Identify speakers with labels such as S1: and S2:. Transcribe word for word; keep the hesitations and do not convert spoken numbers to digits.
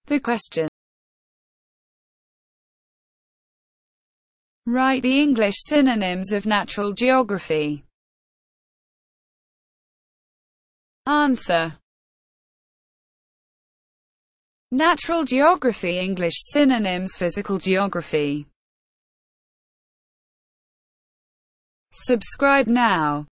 S1: the question. Write the English synonyms of natural geography. Answer. Natural geography. English synonyms. Physical geography. Subscribe now.